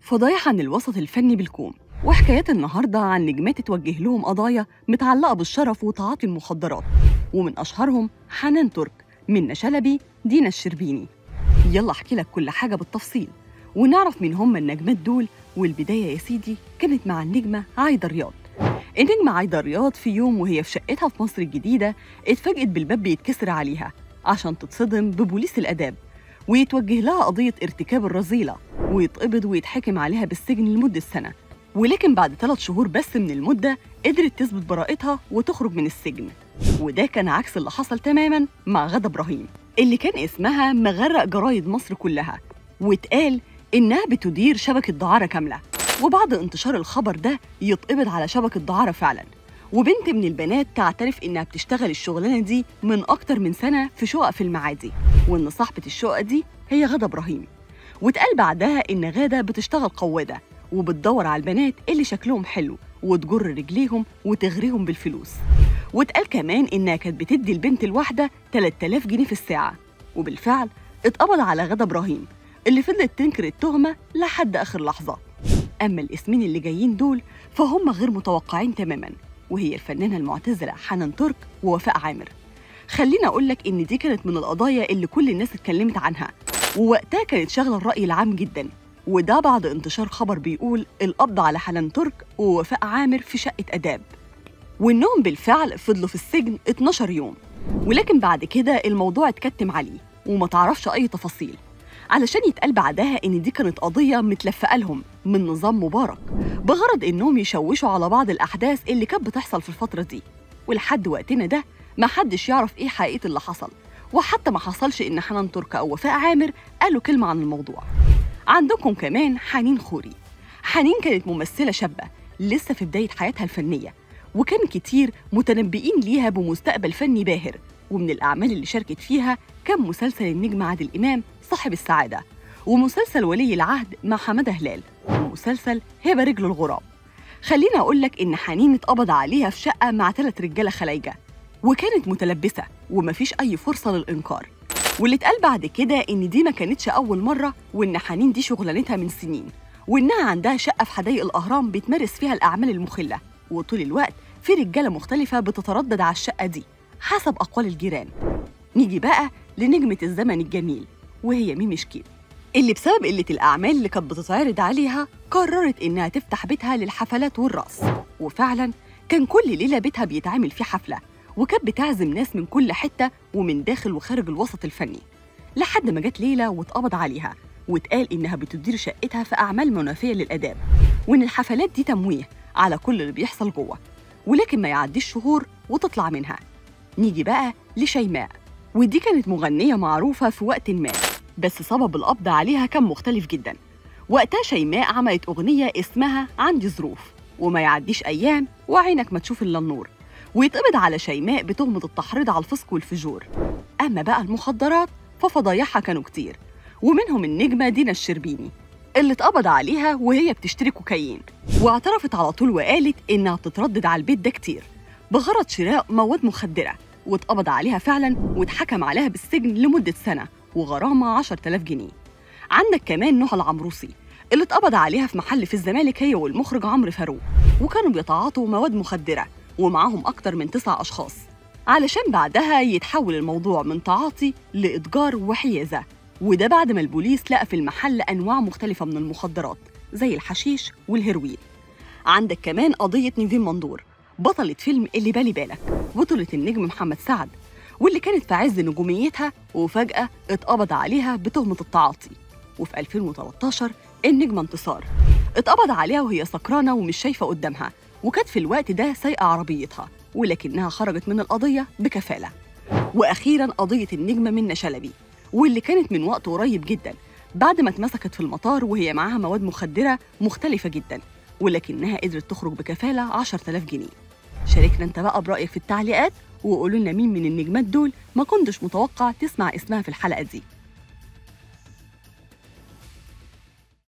فضايح عن الوسط الفني بالكوم، وحكايات النهارده عن نجمات اتوجه لهم قضايا متعلقه بالشرف وتعاطي المخدرات، ومن اشهرهم حنان ترك، منة شلبي، دينا الشربيني. يلا احكي لك كل حاجه بالتفصيل ونعرف مين هم النجمات دول. والبدايه يا سيدي كانت مع النجمه عايده رياض. النجمه عايده رياض في يوم وهي في شقتها في مصر الجديده اتفاجئت بالباب بيتكسر عليها عشان تتصدم ببوليس الاداب ويتوجه لها قضيه ارتكاب الرذيله ويتقبض ويتحكم عليها بالسجن لمده سنه. ولكن بعد 3 شهور بس من المده قدرت تثبت براءتها وتخرج من السجن. وده كان عكس اللي حصل تماما مع غادة إبراهيم اللي كان اسمها مغرق جرايد مصر كلها، واتقال إنها بتدير شبكة دعارة كاملة. وبعد انتشار الخبر ده يتقبض على شبكة دعارة فعلا، وبنت من البنات تعترف إنها بتشتغل الشغلانة دي من أكتر من سنة في شقق في المعادي، وإن صاحبة الشقة دي هي غادة إبراهيم. واتقال بعدها إن غادة بتشتغل قوادة وبتدور على البنات اللي شكلهم حلو وتجر رجليهم وتغريهم بالفلوس. واتقال كمان إنها كانت بتدي البنت الواحدة 3000 جنيه في الساعة. وبالفعل اتقبض على غادة إبراهيم اللي فضلت تنكر التهمة لحد آخر لحظة. أما الاسمين اللي جايين دول فهم غير متوقعين تماماً، وهي الفنانة المعتزلة حنان ترك ووفاء عامر. خليني أقولك إن دي كانت من القضايا اللي كل الناس اتكلمت عنها، ووقتها كانت شاغلة الرأي العام جداً، وده بعد انتشار خبر بيقول القبض على حنان ترك ووفاء عامر في شقة آداب، وإنهم بالفعل فضلوا في السجن 12 يوم. ولكن بعد كده الموضوع اتكتم عليه وما تعرفش أي تفاصيل، علشان يتقال بعدها إن دي كانت قضية متلفقة لهم من نظام مبارك بغرض إنهم يشوشوا على بعض الأحداث اللي كانت بتحصل في الفترة دي. ولحد وقتنا ده ما حدش يعرف إيه حقيقة اللي حصل، وحتى ما حصلش إن حنان ترك أو وفاء عامر قالوا كلمة عن الموضوع. عندكم كمان حنين خوري. حنين كانت ممثلة شابة لسه في بداية حياتها الفنية، وكان كتير متنبئين ليها بمستقبل فني باهر. ومن الأعمال اللي شاركت فيها كان مسلسل النجم عادل إمام صاحب السعادة، ومسلسل ولي العهد مع حمادة هلال، ومسلسل هبة رجل الغراب. خليني أقولك إن حنين اتقبض عليها في شقة مع 3 رجالة خلايجة، وكانت متلبسة ومفيش أي فرصة للإنكار. واللي اتقال بعد كده إن دي ما كانتش أول مرة، وإن حنين دي شغلانتها من سنين، وإنها عندها شقة في حدائق الأهرام بتمارس فيها الأعمال المخلة، وطول الوقت في رجالة مختلفة بتتردد على الشقة دي حسب أقوال الجيران. نيجي بقى لنجمة الزمن الجميل وهي ميمي شكيب، اللي بسبب قلة الأعمال اللي كانت بتتعرض عليها قررت إنها تفتح بيتها للحفلات والرقص. وفعلاً كان كل ليلة بيتها بيتعمل فيه حفلة، وكانت بتعزم ناس من كل حتة ومن داخل وخارج الوسط الفني، لحد ما جت ليلة واتقبض عليها واتقال إنها بتدير شقتها في أعمال منافية للآداب، وإن الحفلات دي تمويه على كل اللي بيحصل جوه، ولكن ما يعديش شهور وتطلع منها. نيجي بقى لشيماء، ودي كانت مغنية معروفة في وقت ما، بس سبب القبض عليها كان مختلف جدا. وقتها شيماء عملت أغنية اسمها عندي ظروف، وما يعديش أيام وعينك ما تشوف إلا النور، ويتقبض على شيماء بتهمة التحريض على الفسق والفجور. أما بقى المخدرات ففضايحها كانوا كتير، ومنهم النجمة دينا الشربيني اللي اتقبض عليها وهي بتشتري كوكايين، واعترفت على طول وقالت إنها بتتردد على البيت ده كتير بغرض شراء مواد مخدرة، واتقبض عليها فعلاً واتحكم عليها بالسجن لمدة سنة وغرامة 10000 جنيه. عندك كمان نهى العمروسي اللي اتقبض عليها في محل في الزمالك هي والمخرج عمرو فاروق، وكانوا بيتعاطوا مواد مخدرة ومعاهم أكتر من 9 أشخاص، علشان بعدها يتحول الموضوع من تعاطي لإتجار وحيازة. وده بعد ما البوليس لقى في المحل أنواع مختلفة من المخدرات زي الحشيش والهيروين. عندك كمان قضية نيفين مندور بطلة فيلم اللي بالي بالك، بطلة النجم محمد سعد، واللي كانت في عز نجوميتها وفجأة اتقبض عليها بتهمة التعاطي. وفي 2013 النجمة انتصار اتقبض عليها وهي سكرانة ومش شايفة قدامها، وكانت في الوقت ده سايقة عربيتها، ولكنها خرجت من القضية بكفالة. وأخيراً قضية النجمة منة شلبي، واللي كانت من وقت قريب جداً بعد ما اتمسكت في المطار وهي معاها مواد مخدرة مختلفة جداً، ولكنها قدرت تخرج بكفالة 10000 جنيه. شاركنا انت بقى برأيك في التعليقات، وقولوا لنا مين من النجمات دول ما كنتش متوقع تسمع اسمها في الحلقة دي.